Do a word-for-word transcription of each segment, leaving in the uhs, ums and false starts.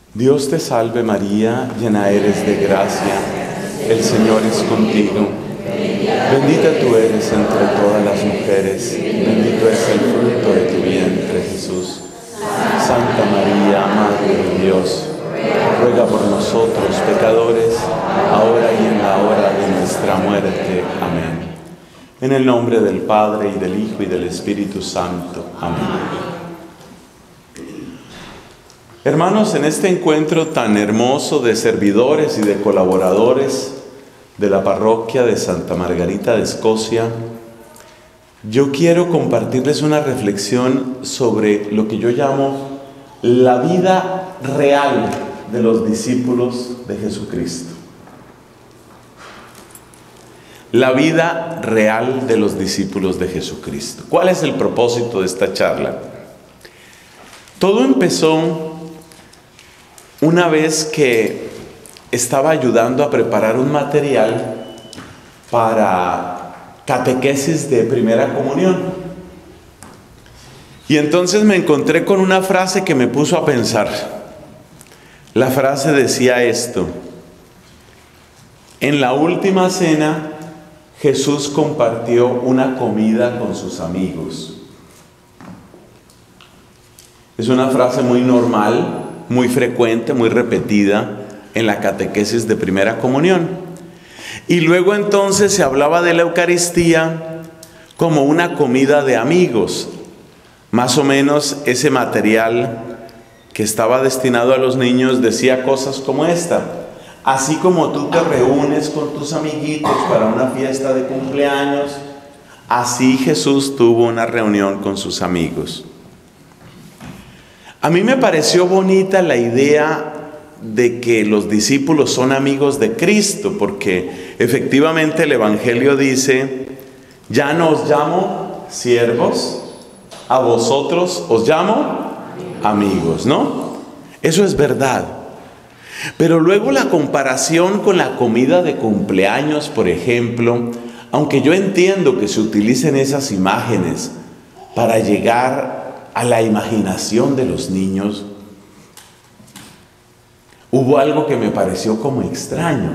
Dios te salve María, llena eres de gracia, el Señor es contigo. Bendita tú eres entre todas las mujeres, bendito es el fruto de tu vientre, Jesús. Santa María, Madre de Dios, ruega por nosotros pecadores, ahora y en la hora de nuestra muerte. Amén. En el nombre del Padre, y del Hijo, y del Espíritu Santo. Amén. Hermanos, en este encuentro tan hermoso de servidores y de colaboradores de la parroquia de Santa Margarita de Escocia, yo quiero compartirles una reflexión sobre lo que yo llamo la vida real de los discípulos de Jesucristo. La vida real de los discípulos de Jesucristo. ¿Cuál es el propósito de esta charla? Todo empezó una vez que estaba ayudando a preparar un material para catequesis de primera comunión. Y entonces me encontré con una frase que me puso a pensar. La frase decía esto: en la última cena, Jesús compartió una comida con sus amigos. Es una frase muy normal, muy frecuente, muy repetida en la catequesis de primera comunión. Y luego entonces se hablaba de la Eucaristía como una comida de amigos. Más o menos ese material que estaba destinado a los niños decía cosas como esta: así como tú te reúnes con tus amiguitos para una fiesta de cumpleaños, así Jesús tuvo una reunión con sus amigos. A mí me pareció bonita la idea de que los discípulos son amigos de Cristo, porque efectivamente el Evangelio dice: ya no os llamo siervos, a vosotros os llamo amigos, ¿no? Eso es verdad. Pero luego la comparación con la comida de cumpleaños, por ejemplo, aunque yo entiendo que se utilicen esas imágenes para llegar a la imaginación de los niños, hubo algo que me pareció como extraño.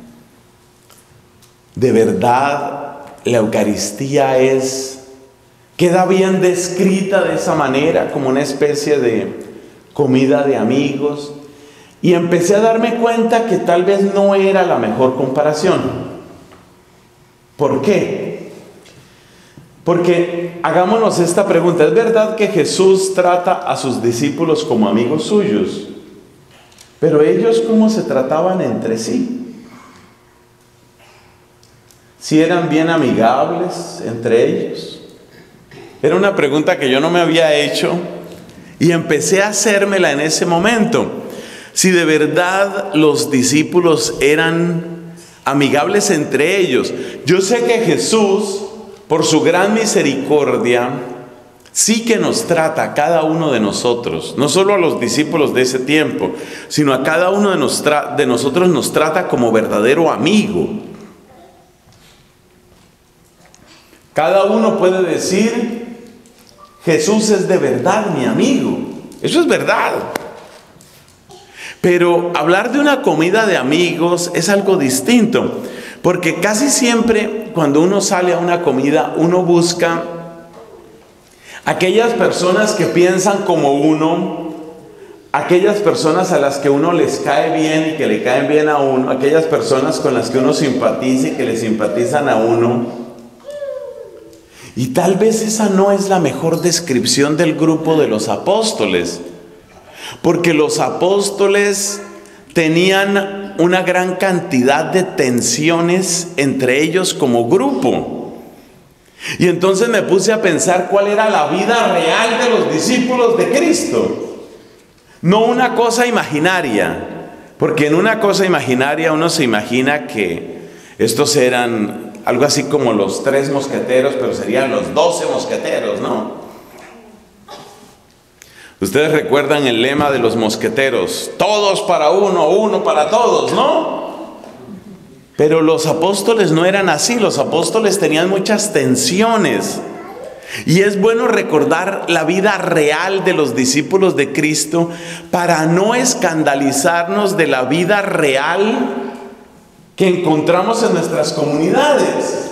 De verdad, la Eucaristía es, queda bien descrita de esa manera, como una especie de comida de amigos. Y empecé a darme cuenta que tal vez no era la mejor comparación. ¿Por qué? Porque hagámonos esta pregunta: ¿es verdad que Jesús trata a sus discípulos como amigos suyos? Pero ellos, ¿cómo se trataban entre sí? ¿Si eran bien amigables entre ellos? Era una pregunta que yo no me había hecho y empecé a hacérmela en ese momento. Si de verdad los discípulos eran amigables entre ellos. Yo sé que Jesús, por su gran misericordia, sí que nos trata a cada uno de nosotros, no solo a los discípulos de ese tiempo, sino a cada uno de, nos de nosotros nos trata como verdadero amigo. Cada uno puede decir: Jesús es de verdad mi amigo. Eso es verdad. Pero hablar de una comida de amigos es algo distinto, porque casi siempre cuando uno sale a una comida, uno busca aquellas personas que piensan como uno, aquellas personas a las que uno les cae bien y que le caen bien a uno, aquellas personas con las que uno simpatiza y que le simpatizan a uno. Y tal vez esa no es la mejor descripción del grupo de los apóstoles, porque los apóstoles tenían una gran cantidad de tensiones entre ellos como grupo. Y entonces me puse a pensar cuál era la vida real de los discípulos de Cristo. No una cosa imaginaria, porque en una cosa imaginaria uno se imagina que estos eran algo así como los tres mosqueteros, pero serían los doce mosqueteros, ¿no? Ustedes recuerdan el lema de los mosqueteros: todos para uno, uno para todos, ¿no? Pero los apóstoles no eran así. Los apóstoles tenían muchas tensiones. Y es bueno recordar la vida real de los discípulos de Cristo para no escandalizarnos de la vida real que encontramos en nuestras comunidades.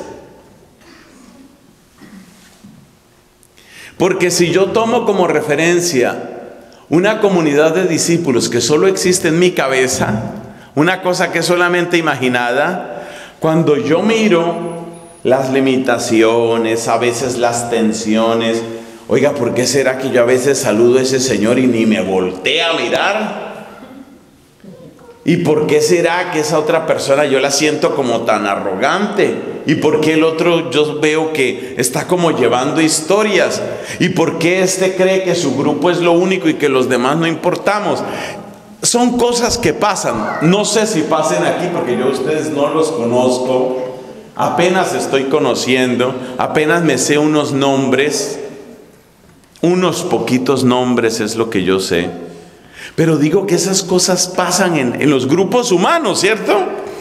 Porque si yo tomo como referencia una comunidad de discípulos que solo existe en mi cabeza, una cosa que es solamente imaginada, cuando yo miro las limitaciones, a veces las tensiones, oiga, ¿por qué será que yo a veces saludo a ese señor y ni me voltea a mirar? ¿Y por qué será que esa otra persona yo la siento como tan arrogante? ¿Y por qué el otro yo veo que está como llevando historias? ¿Y por qué este cree que su grupo es lo único y que los demás no importamos? Son cosas que pasan. No sé si pasen aquí porque yo a ustedes no los conozco. Apenas estoy conociendo, apenas me sé unos nombres. Unos poquitos nombres es lo que yo sé. Pero digo que esas cosas pasan en, en los grupos humanos, ¿cierto?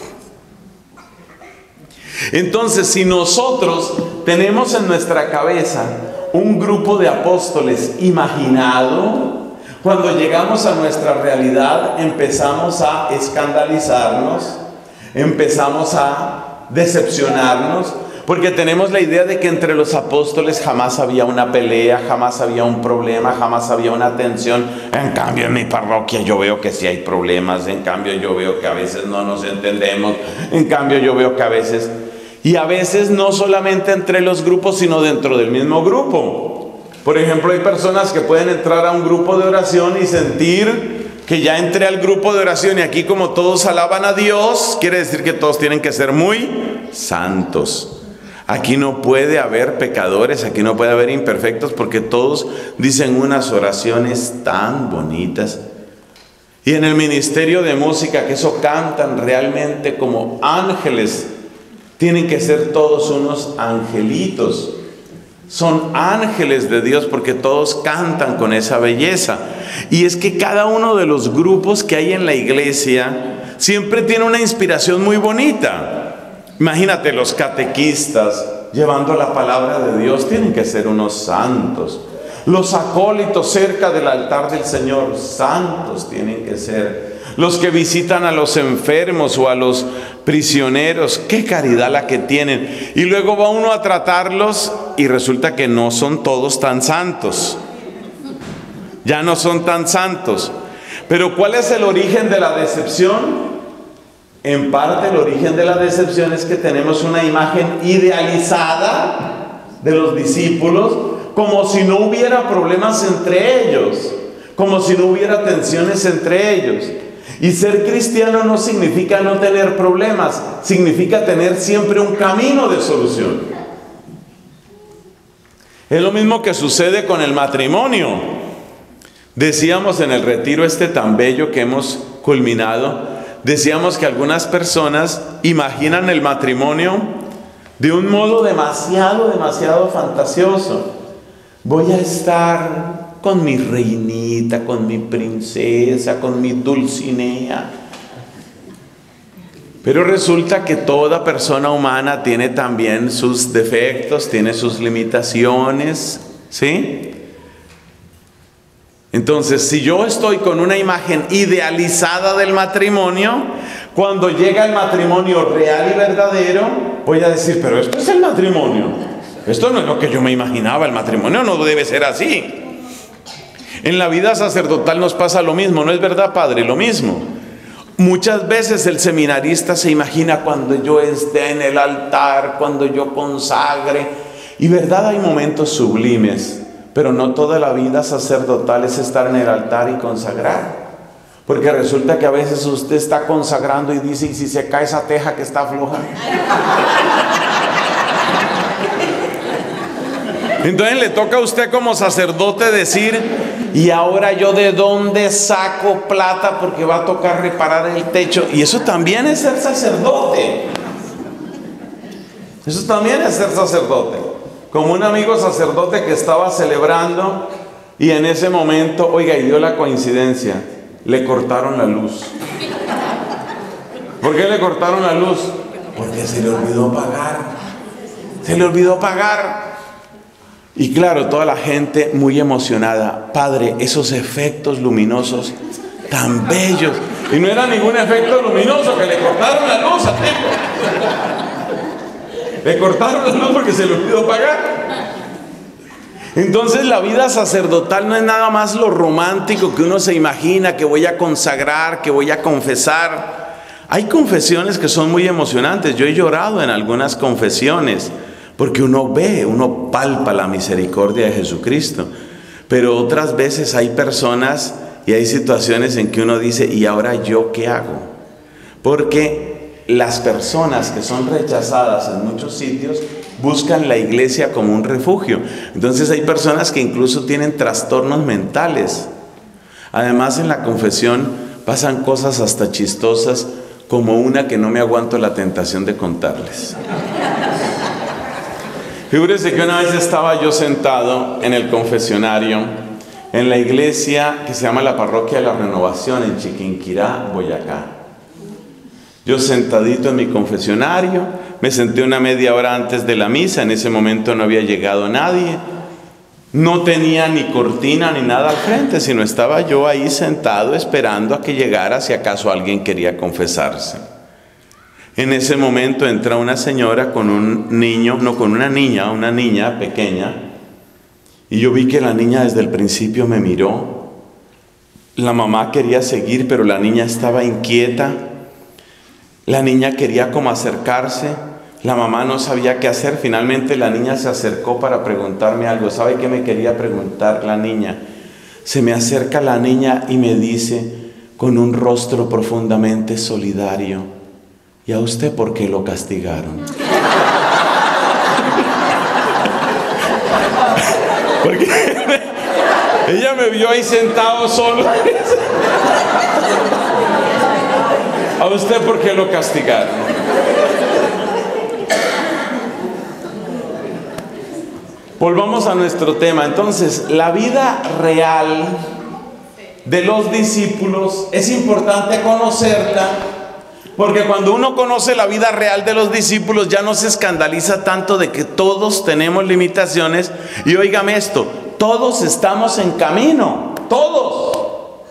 Entonces, si nosotros tenemos en nuestra cabeza un grupo de apóstoles imaginado, cuando llegamos a nuestra realidad empezamos a escandalizarnos, empezamos a decepcionarnos, porque tenemos la idea de que entre los apóstoles jamás había una pelea, jamás había un problema, jamás había una tensión. En cambio en mi parroquia yo veo que sí hay problemas, en cambio yo veo que a veces no nos entendemos, en cambio yo veo que a veces... Y a veces no solamente entre los grupos, sino dentro del mismo grupo. Por ejemplo, hay personas que pueden entrar a un grupo de oración y sentir que ya entré al grupo de oración y aquí como todos alaban a Dios, quiere decir que todos tienen que ser muy santos. Aquí no puede haber pecadores, aquí no puede haber imperfectos, porque todos dicen unas oraciones tan bonitas. Y en el ministerio de música, que eso cantan realmente como ángeles, tienen que ser todos unos angelitos. Son ángeles de Dios porque todos cantan con esa belleza. Y es que cada uno de los grupos que hay en la iglesia siempre tiene una inspiración muy bonita. Imagínate, los catequistas llevando la palabra de Dios tienen que ser unos santos. Los acólitos cerca del altar del Señor, santos tienen que ser. Los que visitan a los enfermos o a los prisioneros, qué caridad la que tienen. Y luego va uno a tratarlos y resulta que no son todos tan santos. Ya no son tan santos. Pero ¿cuál es el origen de la decepción? En parte el origen de la decepción es que tenemos una imagen idealizada de los discípulos, como si no hubiera problemas entre ellos, como si no hubiera tensiones entre ellos. Y ser cristiano no significa no tener problemas, significa tener siempre un camino de solución. Es lo mismo que sucede con el matrimonio. Decíamos en el retiro este tan bello que hemos culminado, decíamos que algunas personas imaginan el matrimonio de un modo demasiado, demasiado fantasioso. Voy a estar con mi reinita, con mi princesa, con mi Dulcinea. Pero resulta que toda persona humana tiene también sus defectos, tiene sus limitaciones, ¿sí? Entonces, si yo estoy con una imagen idealizada del matrimonio, cuando llega el matrimonio real y verdadero, voy a decir, pero esto es el matrimonio. Esto no es lo que yo me imaginaba, el matrimonio no debe ser así. En la vida sacerdotal nos pasa lo mismo, ¿no es verdad, padre? Lo mismo. Muchas veces el seminarista se imagina cuando yo esté en el altar, cuando yo consagre. Y verdad, hay momentos sublimes, pero no toda la vida sacerdotal es estar en el altar y consagrar. Porque resulta que a veces usted está consagrando y dice, ¿y si se cae esa teja que está floja? Entonces le toca a usted como sacerdote decir, y ahora yo de dónde saco plata porque va a tocar reparar el techo. Y eso también es ser sacerdote. Eso también es ser sacerdote. Como un amigo sacerdote que estaba celebrando y en ese momento, oiga, y dio la coincidencia, le cortaron la luz. ¿Por qué le cortaron la luz? Porque se le olvidó pagar. Se le olvidó pagar. Y claro, toda la gente muy emocionada. Padre, esos efectos luminosos tan bellos. Y no era ningún efecto luminoso, que le cortaron la luz al tipo. Le cortaron la luz porque se le olvidó pagar. Entonces la vida sacerdotal no es nada más lo romántico que uno se imagina, que voy a consagrar, que voy a confesar. Hay confesiones que son muy emocionantes. Yo he llorado en algunas confesiones porque uno ve, uno palpa la misericordia de Jesucristo. Pero otras veces hay personas y hay situaciones en que uno dice, ¿y ahora yo qué hago? Porque las personas que son rechazadas en muchos sitios buscan la iglesia como un refugio. Entonces hay personas que incluso tienen trastornos mentales. Además, en la confesión pasan cosas hasta chistosas, como una que no me aguanto la tentación de contarles. Figúrese que una vez estaba yo sentado en el confesionario en la iglesia que se llama la Parroquia de la Renovación en Chiquinquirá, Boyacá. Yo sentadito en mi confesionario, me senté una media hora antes de la misa. En ese momento no había llegado nadie, no tenía ni cortina ni nada al frente, sino estaba yo ahí sentado esperando a que llegara si acaso alguien quería confesarse. En ese momento entra una señora con un niño, no, con una niña, una niña pequeña, y yo vi que la niña desde el principio me miró. La mamá quería seguir, pero la niña estaba inquieta. La niña quería como acercarse. La mamá no sabía qué hacer. Finalmente la niña se acercó para preguntarme algo. ¿Sabe qué me quería preguntar la niña? Se me acerca la niña y me dice con un rostro profundamente solidario: ¿y a usted por qué lo castigaron? Porque ella me vio ahí sentado solo. ¿A usted por qué lo castigaron? Volvamos a nuestro tema. Entonces, la vida real de los discípulos es importante conocerla, porque cuando uno conoce la vida real de los discípulos ya no se escandaliza tanto de que todos tenemos limitaciones. Y óigame esto, todos estamos en camino, todos,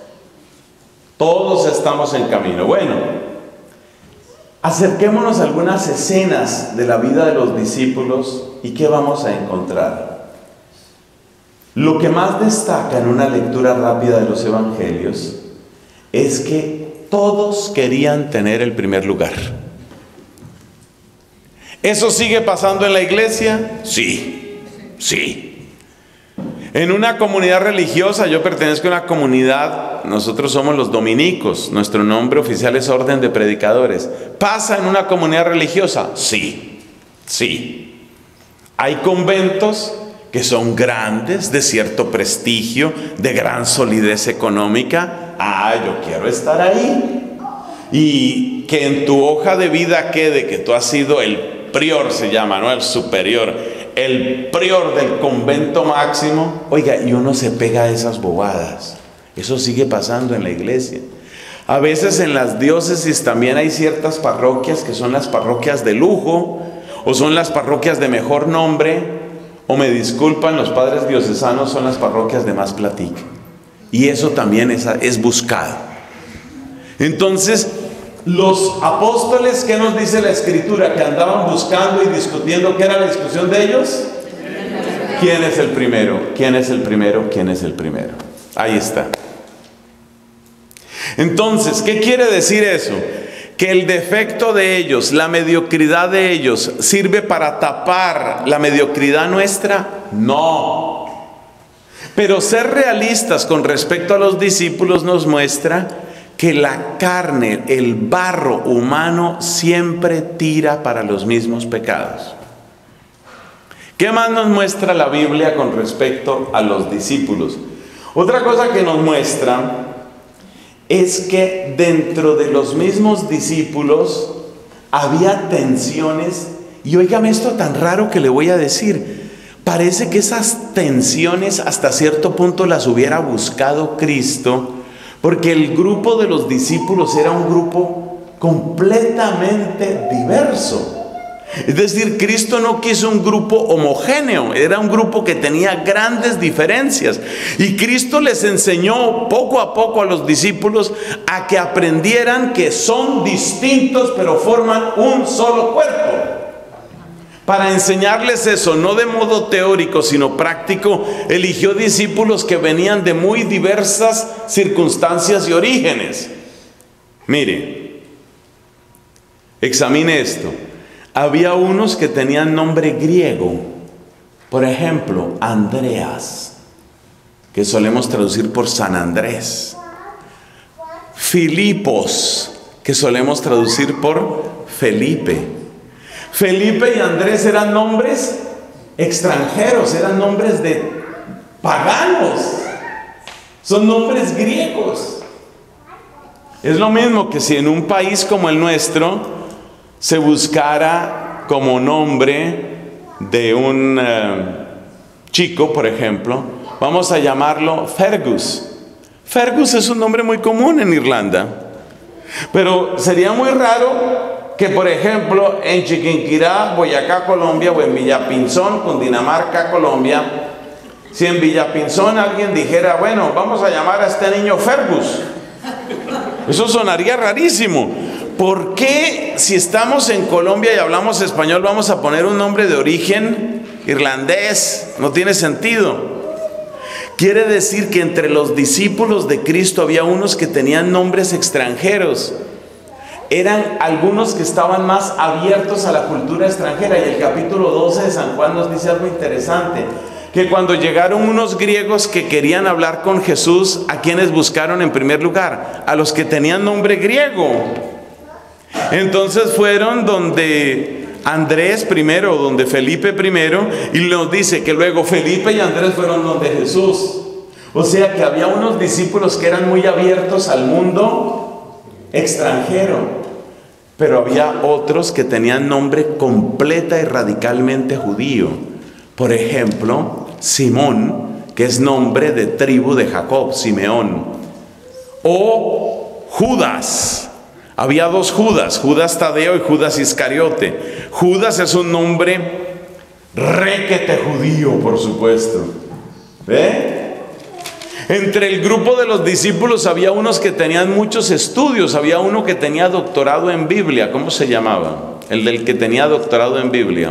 todos estamos en camino. Bueno, acerquémonos a algunas escenas de la vida de los discípulos y ¿qué vamos a encontrar? Lo que más destaca en una lectura rápida de los evangelios es que todos querían tener el primer lugar. ¿Eso sigue pasando en la iglesia? Sí, sí. En una comunidad religiosa, yo pertenezco a una comunidad, nosotros somos los dominicos, nuestro nombre oficial es Orden de Predicadores. ¿Pasa en una comunidad religiosa? Sí, sí. Hay conventos que son grandes, de cierto prestigio, de gran solidez económica. Ah, yo quiero estar ahí. Y que en tu hoja de vida quede que tú has sido el prior, se llama, ¿no? El superior, el prior del convento máximo. Oiga, y uno se pega a esas bobadas. Eso sigue pasando en la iglesia. A veces en las diócesis también hay ciertas parroquias que son las parroquias de lujo, o son las parroquias de mejor nombre, o me disculpan los padres diocesanos, son las parroquias de más platica. Y eso también es, es buscado. Entonces, los apóstoles, ¿qué nos dice la Escritura? Que andaban buscando y discutiendo. ¿Qué era la discusión de ellos? ¿Quién es el primero? ¿Quién es el primero? ¿Quién es el primero? Ahí está. Entonces, ¿qué quiere decir eso? Que el defecto de ellos, la mediocridad de ellos, ¿sirve para tapar la mediocridad nuestra? No. Pero ser realistas con respecto a los discípulos nos muestra que la carne, el barro humano, siempre tira para los mismos pecados. ¿Qué más nos muestra la Biblia con respecto a los discípulos? Otra cosa que nos muestra es que dentro de los mismos discípulos había tensiones. Y óigame esto tan raro que le voy a decir. Parece que esas tensiones hasta cierto punto las hubiera buscado Cristo, porque el grupo de los discípulos era un grupo completamente diverso. Es decir, Cristo no quiso un grupo homogéneo, era un grupo que tenía grandes diferencias. Y Cristo les enseñó poco a poco a los discípulos a que aprendieran que son distintos pero forman un solo cuerpo. Para enseñarles eso, no de modo teórico, sino práctico, eligió discípulos que venían de muy diversas circunstancias y orígenes. Mire, examine esto. Había unos que tenían nombre griego, por ejemplo, Andreas, que solemos traducir por San Andrés. Filipos, que solemos traducir por Felipe. Felipe y Andrés eran nombres extranjeros, eran nombres de paganos, son nombres griegos. Es lo mismo que si en un país como el nuestro se buscara como nombre de un uh, chico, por ejemplo, vamos a llamarlo Fergus. Fergus es un nombre muy común en Irlanda, pero sería muy raro que, por ejemplo, en Chiquinquirá, Boyacá, Colombia, o en Villapinzón, Cundinamarca, Colombia, si en Villapinzón alguien dijera, bueno, vamos a llamar a este niño Fergus, eso sonaría rarísimo. ¿Por qué, si estamos en Colombia y hablamos español, vamos a poner un nombre de origen irlandés? No tiene sentido. Quiere decir que entre los discípulos de Cristo había unos que tenían nombres extranjeros. Eran algunos que estaban más abiertos a la cultura extranjera. Y el capítulo doce de San Juan nos dice algo interesante, que cuando llegaron unos griegos que querían hablar con Jesús, ¿a quiénes buscaron en primer lugar? A los que tenían nombre griego. Entonces fueron donde Andrés primero, donde Felipe primero, y nos dice que luego Felipe y Andrés fueron donde Jesús. O sea que había unos discípulos que eran muy abiertos al mundo extranjero, pero había otros que tenían nombre completa y radicalmente judío. Por ejemplo, Simón, que es nombre de tribu de Jacob, Simeón. O Judas. Había dos Judas, Judas Tadeo y Judas Iscariote. Judas es un nombre requete judío, por supuesto. ¿Ve? Entre el grupo de los discípulos había unos que tenían muchos estudios. Había uno que tenía doctorado en Biblia. ¿Cómo se llamaba? El del que tenía doctorado en Biblia.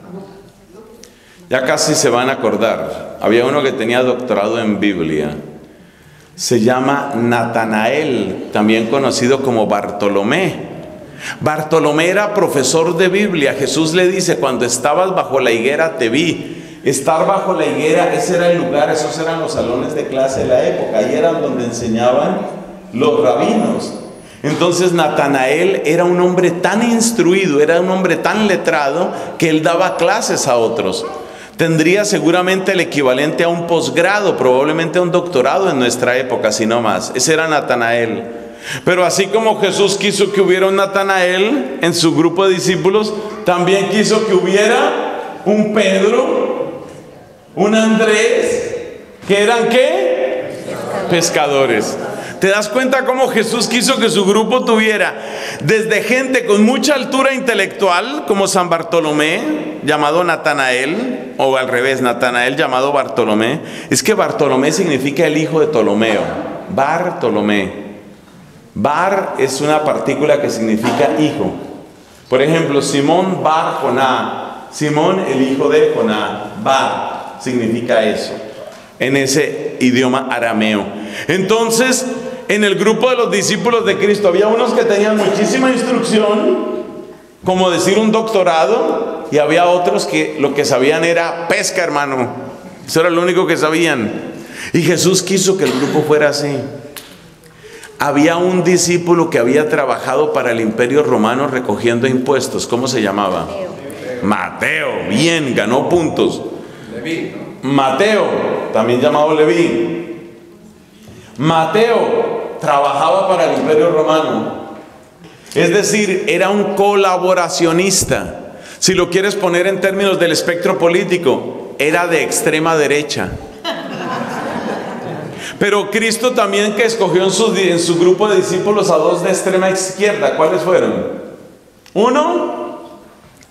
Ya casi se van a acordar. Había uno que tenía doctorado en Biblia. Se llama Natanael, también conocido como Bartolomé. Bartolomé era profesor de Biblia. Jesús le dice, cuando estabas bajo la higuera te vi. Estar bajo la higuera, ese era el lugar, esos eran los salones de clase de la época. Ahí eran donde enseñaban los rabinos. Entonces Natanael era un hombre tan instruido, era un hombre tan letrado, que él daba clases a otros. Tendría seguramente el equivalente a un posgrado, probablemente a un doctorado en nuestra época, si no más. Ese era Natanael. Pero así como Jesús quiso que hubiera un Natanael en su grupo de discípulos, también quiso que hubiera un Pedro, un Andrés, que eran ¿qué? Pescadores. ¿Te das cuenta cómo Jesús quiso que su grupo tuviera desde gente con mucha altura intelectual, como San Bartolomé, llamado Natanael, o al revés, Natanael llamado Bartolomé? Es que Bartolomé significa el hijo de Ptolomeo. Bartolomé. Bar es una partícula que significa hijo. Por ejemplo, Simón Bar Joná. Simón, el hijo de Joná. Bar significa eso, en ese idioma arameo. Entonces, en el grupo de los discípulos de Cristo había unos que tenían muchísima instrucción, como decir un doctorado, y había otros que lo que sabían era pesca, hermano. Eso era lo único que sabían. Y Jesús quiso que el grupo fuera así. Había un discípulo que había trabajado para el Imperio Romano recogiendo impuestos. ¿Cómo se llamaba? Mateo. Mateo, bien, ganó puntos. Leví. Mateo, también llamado Leví. Mateo trabajaba para el Imperio Romano. Es decir, era un colaboracionista. Si lo quieres poner en términos del espectro político, era de extrema derecha. Pero Cristo también, que escogió en su, en su grupo de discípulos a dos de extrema izquierda. ¿Cuáles fueron? Uno,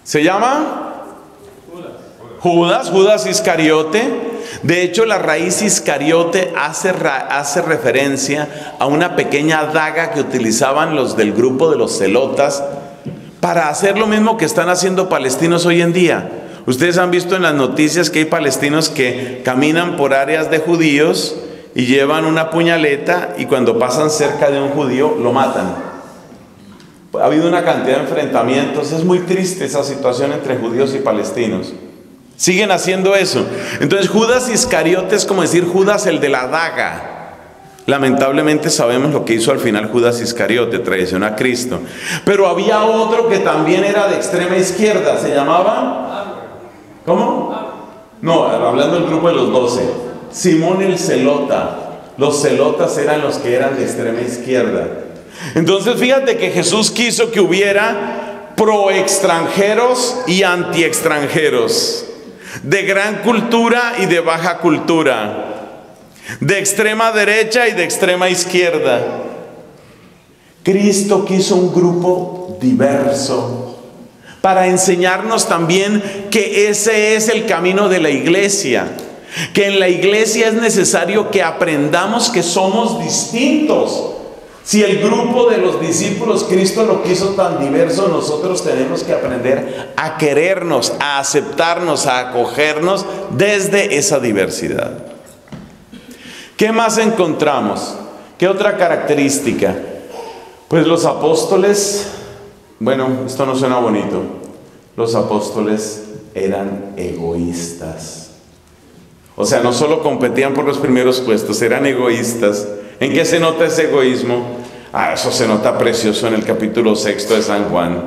¿Se llama? Judas, Judas Iscariote. De hecho, la raíz Iscariote hace, hace referencia a una pequeña daga que utilizaban los del grupo de los celotas para hacer lo mismo que están haciendo palestinos hoy en día. Ustedes han visto en las noticias que hay palestinos que caminan por áreas de judíos y llevan una puñaleta, y cuando pasan cerca de un judío lo matan. Ha habido una cantidad de enfrentamientos. Es muy triste esa situación entre judíos y palestinos. Siguen haciendo eso. Entonces Judas Iscariote es como decir Judas el de la daga. Lamentablemente sabemos lo que hizo al final Judas Iscariote, traicionó a Cristo. Pero había otro que también era de extrema izquierda. ¿Se llamaba? ¿Cómo? No, hablando del grupo de los doce. Simón el Zelota. Los celotas eran los que eran de extrema izquierda. Entonces fíjate que Jesús quiso que hubiera pro extranjeros y anti extranjeros, de gran cultura y de baja cultura, de extrema derecha y de extrema izquierda. Cristo quiso un grupo diverso para enseñarnos también que ese es el camino de la iglesia, que en la iglesia es necesario que aprendamos que somos distintos. Si el grupo de los discípulos Cristo lo quiso tan diverso, nosotros tenemos que aprender a querernos, a aceptarnos, a acogernos desde esa diversidad. ¿Qué más encontramos? ¿Qué otra característica? Pues los apóstoles, bueno, esto no suena bonito, los apóstoles eran egoístas. O sea, no solo competían por los primeros puestos, eran egoístas. ¿En qué se nota ese egoísmo? Ah, eso se nota precioso en el capítulo sexto de San Juan.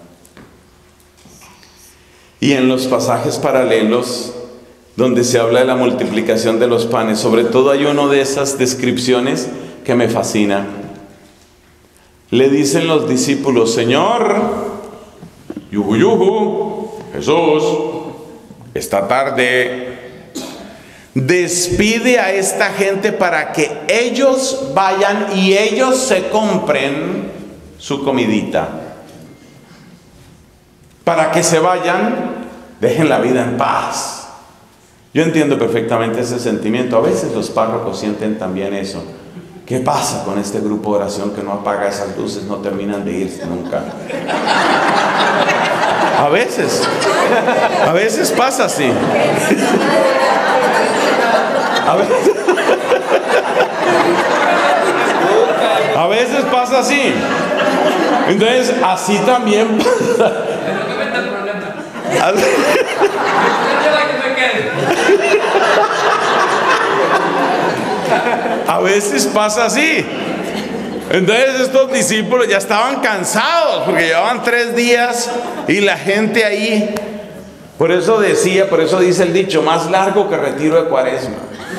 Y en los pasajes paralelos donde se habla de la multiplicación de los panes. Sobre todo hay una de esas descripciones que me fascina. Le dicen los discípulos: Señor, yuju yuju, Jesús, esta tarde despide a esta gente para que ellos vayan y ellos se compren su comidita. Para que se vayan, dejen la vida en paz. Yo entiendo perfectamente ese sentimiento. A veces los párrocos sienten también eso. ¿Qué pasa con este grupo de oración que no apaga esas luces? No terminan de irse nunca. A veces, a veces pasa así. A veces, a veces pasa así. Entonces, así también pasa. Así. A veces pasa así. Entonces estos discípulos ya estaban cansados porque llevaban tres días y la gente ahí. Por eso decía, por eso dice el dicho: más largo que retiro de Cuaresma.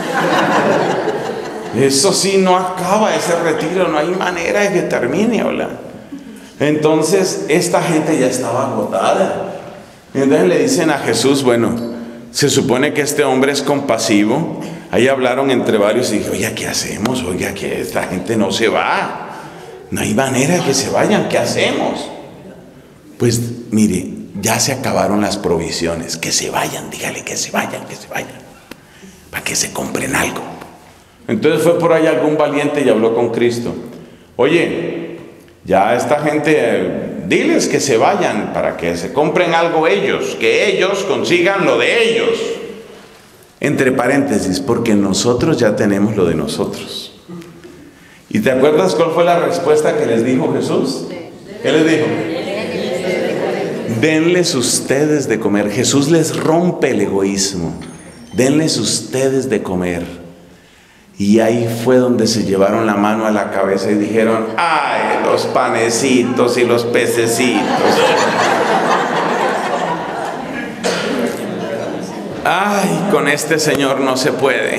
Eso sí, no acaba ese retiro, no hay manera de que termine, hola. Entonces esta gente ya estaba agotada. Entonces le dicen a Jesús: bueno, se supone que este hombre es compasivo. Ahí hablaron entre varios y dije: oye, ¿qué hacemos? Oiga, que esta gente no se va. No hay manera de que se vayan. ¿Qué hacemos? Pues mire, ya se acabaron las provisiones. Que se vayan, dígale que se vayan, que se vayan. Para que se compren algo. Entonces fue por ahí algún valiente y habló con Cristo. Oye, ya esta gente, diles que se vayan para que se compren algo ellos. Que ellos consigan lo de ellos. Entre paréntesis, porque nosotros ya tenemos lo de nosotros. ¿Y te acuerdas cuál fue la respuesta que les dijo Jesús? ¿Qué les dijo? Denles ustedes de comer. Jesús les rompe el egoísmo. Denles ustedes de comer. Y ahí fue donde se llevaron la mano a la cabeza y dijeron: ay, los panecitos y los pececitos. Ay, con este señor no se puede.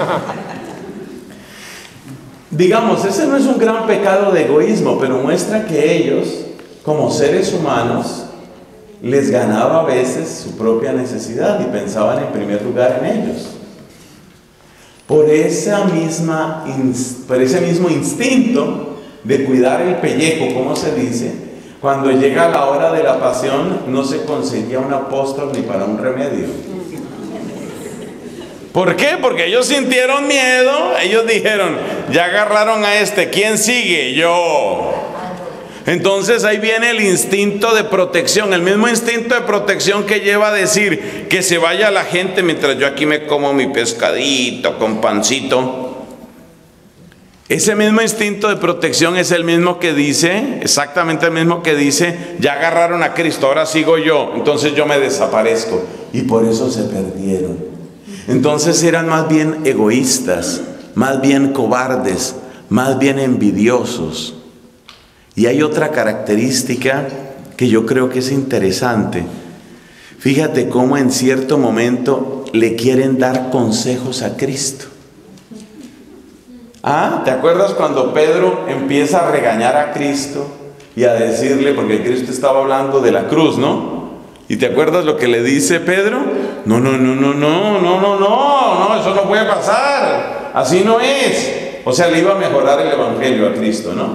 Digamos, ese no es un gran pecado de egoísmo, pero muestra que ellos, como seres humanos, les ganaba a veces su propia necesidad y pensaban en primer lugar en ellos. Por, esa misma, por ese mismo instinto de cuidar el pellejo, como se dice, Cuando llega la hora de la pasión, no se conseguía un apóstol ni para un remedio. ¿Por qué? Porque ellos sintieron miedo, ellos dijeron, ya agarraron a este, ¿quién sigue? Yo. Entonces ahí viene el instinto de protección, el mismo instinto de protección que lleva a decir que se vaya la gente mientras yo aquí me como mi pescadito con pancito. Ese mismo instinto de protección es el mismo que dice, exactamente el mismo que dice, ya agarraron a Cristo, ahora sigo yo, entonces yo me desaparezco. Y por eso se perdieron. Entonces eran más bien egoístas, más bien cobardes, más bien envidiosos. Y hay otra característica que yo creo que es interesante. Fíjate cómo en cierto momento le quieren dar consejos a Cristo. Ah, ¿te acuerdas cuando Pedro empieza a regañar a Cristo y a decirle, porque Cristo estaba hablando de la cruz, ¿no? ¿Y te acuerdas lo que le dice Pedro? No, no, no, no, no, no, no, no, no, eso no puede pasar, así no es. O sea, le iba a mejorar el evangelio a Cristo, ¿no?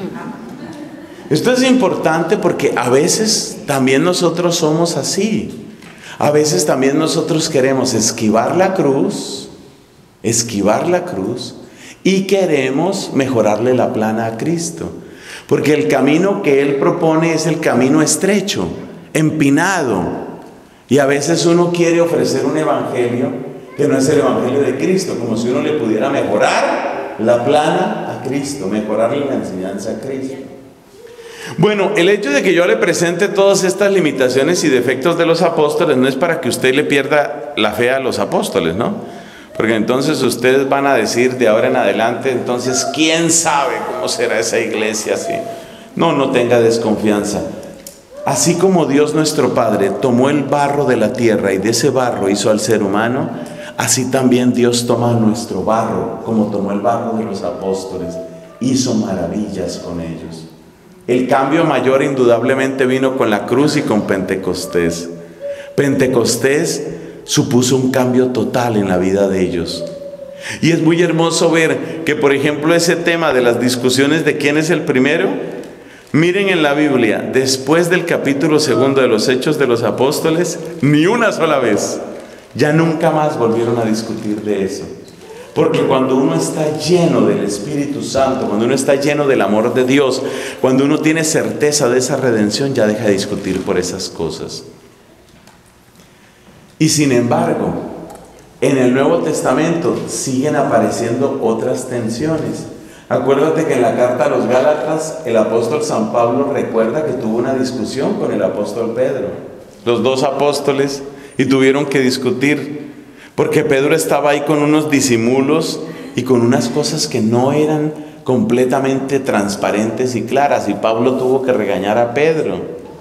Esto es importante porque a veces también nosotros somos así. A veces también nosotros queremos esquivar la cruz, esquivar la cruz, y queremos mejorarle la plana a Cristo. Porque el camino que Él propone es el camino estrecho, empinado. Y a veces uno quiere ofrecer un evangelio que no es el evangelio de Cristo, como si uno le pudiera mejorar la plana a Cristo, mejorarle la enseñanza a Cristo. Bueno, el hecho de que yo le presente todas estas limitaciones y defectos de los apóstoles no es para que usted le pierda la fe a los apóstoles, ¿no? Porque entonces ustedes van a decir de ahora en adelante, entonces, ¿quién sabe cómo será esa iglesia así? No, no tenga desconfianza. Así como Dios nuestro Padre tomó el barro de la tierra y de ese barro hizo al ser humano, así también Dios toma nuestro barro, como tomó el barro de los apóstoles, hizo maravillas con ellos. El cambio mayor indudablemente vino con la cruz y con Pentecostés. Pentecostés supuso un cambio total en la vida de ellos. Y es muy hermoso ver que, por ejemplo, ese tema de las discusiones de quién es el primero, miren en la Biblia, después del capítulo segundo de los Hechos de los Apóstoles, ni una sola vez, ya nunca más volvieron a discutir de eso. Porque cuando uno está lleno del Espíritu Santo, cuando uno está lleno del amor de Dios, cuando uno tiene certeza de esa redención, ya deja de discutir por esas cosas. Y sin embargo, en el Nuevo Testamento siguen apareciendo otras tensiones. Acuérdate que en la carta a los Gálatas, el apóstol San Pablo recuerda que tuvo una discusión con el apóstol Pedro. Los dos apóstoles, y tuvieron que discutir. Porque Pedro estaba ahí con unos disimulos y con unas cosas que no eran completamente transparentes y claras. Y Pablo tuvo que regañar a Pedro.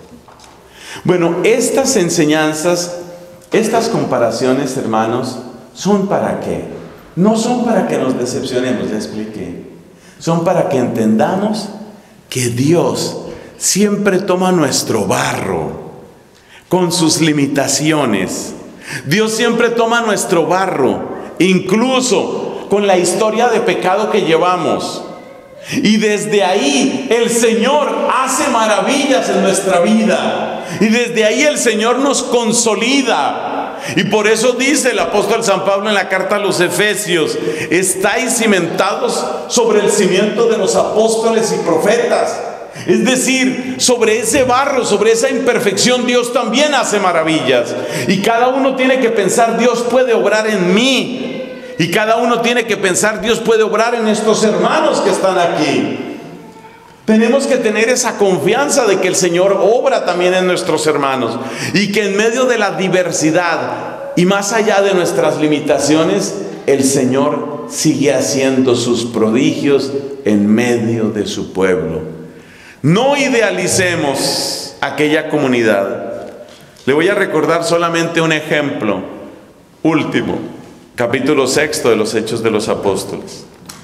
Bueno, estas enseñanzas, estas comparaciones, hermanos, ¿son para qué? No son para que nos decepcionemos, ya expliqué. Son para que entendamos que Dios siempre toma nuestro barro con sus limitaciones. Dios siempre toma nuestro barro, incluso con la historia de pecado que llevamos. Y desde ahí el Señor hace maravillas en nuestra vida. Y desde ahí el Señor nos consolida. Y por eso dice el apóstol San Pablo en la carta a los Efesios: estáis cimentados sobre el cimiento de los apóstoles y profetas. Es decir, sobre ese barro, sobre esa imperfección, Dios también hace maravillas. Y cada uno tiene que pensar, Dios puede obrar en mí. Y cada uno tiene que pensar, Dios puede obrar en estos hermanos que están aquí. Tenemos que tener esa confianza de que el Señor obra también en nuestros hermanos. Y que en medio de la diversidad y más allá de nuestras limitaciones, el Señor sigue haciendo sus prodigios en medio de su pueblo. No idealicemos aquella comunidad. Le voy a recordar solamente un ejemplo último, capítulo sexto de los Hechos de los Apóstoles.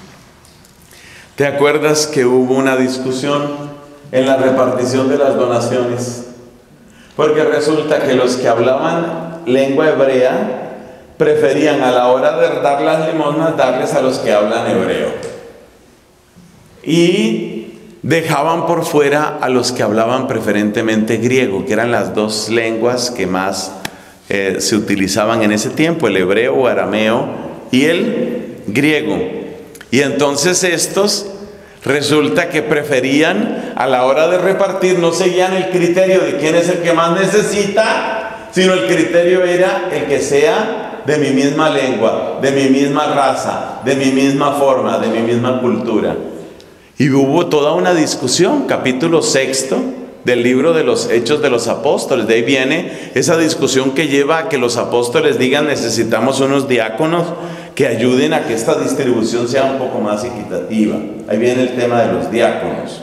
¿Te acuerdas que hubo una discusión en la repartición de las donaciones? Porque resulta que los que hablaban lengua hebrea preferían a la hora de dar las limosnas darles a los que hablan hebreo. Y dejaban por fuera a los que hablaban preferentemente griego, que eran las dos lenguas que más eh, se utilizaban en ese tiempo, el hebreo o arameo y el griego. Y entonces estos resulta que preferían, a la hora de repartir, no seguían el criterio de quién es el que más necesita, sino el criterio era el que sea de mi misma lengua, de mi misma raza, de mi misma forma, de mi misma cultura. Y hubo toda una discusión, capítulo sexto del libro de los Hechos de los Apóstoles. De ahí viene esa discusión que lleva a que los apóstoles digan: necesitamos unos diáconos que ayuden a que esta distribución sea un poco más equitativa. Ahí viene el tema de los diáconos.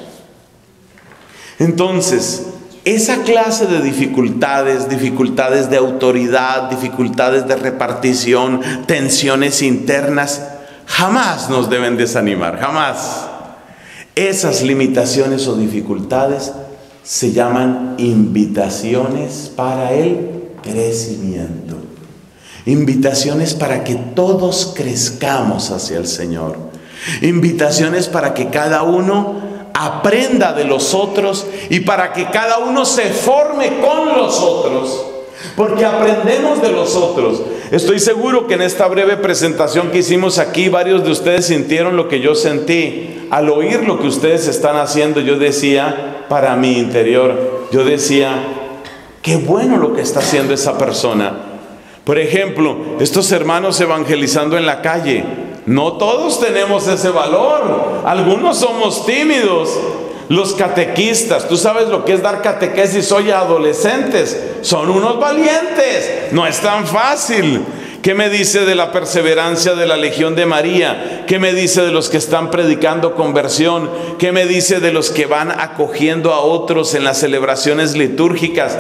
Entonces, esa clase de dificultades, dificultades de autoridad, dificultades de repartición, tensiones internas, jamás nos deben desanimar, jamás. Esas limitaciones o dificultades se llaman invitaciones para el crecimiento. Invitaciones para que todos crezcamos hacia el Señor. Invitaciones para que cada uno aprenda de los otros y para que cada uno se forme con los otros. Porque aprendemos de los otros. Estoy seguro que en esta breve presentación que hicimos aquí, varios de ustedes sintieron lo que yo sentí. Al oír lo que ustedes están haciendo, yo decía, para mi interior, yo decía, qué bueno lo que está haciendo esa persona. Por ejemplo, estos hermanos evangelizando en la calle, no todos tenemos ese valor. Algunos somos tímidos. Los catequistas, tú sabes lo que es dar catequesis hoy a adolescentes, son unos valientes, no es tan fácil. ¿Qué me dice de la perseverancia de la Legión de María? ¿Qué me dice de los que están predicando conversión? ¿Qué me dice de los que van acogiendo a otros en las celebraciones litúrgicas?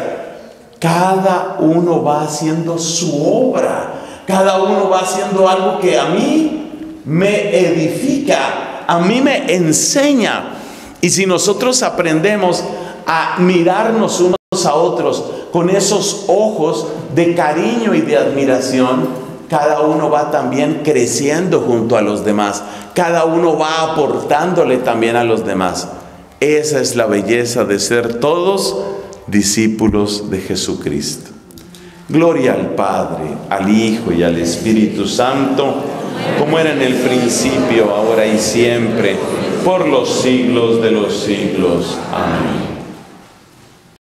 Cada uno va haciendo su obra, cada uno va haciendo algo que a mí me edifica, a mí me enseña. Y si nosotros aprendemos a mirarnos unos a otros con esos ojos de cariño y de admiración, cada uno va también creciendo junto a los demás. Cada uno va aportándole también a los demás. Esa es la belleza de ser todos discípulos de Jesucristo. Gloria al Padre, al Hijo y al Espíritu Santo, como era en el principio, ahora y siempre, por los siglos de los siglos. Amén.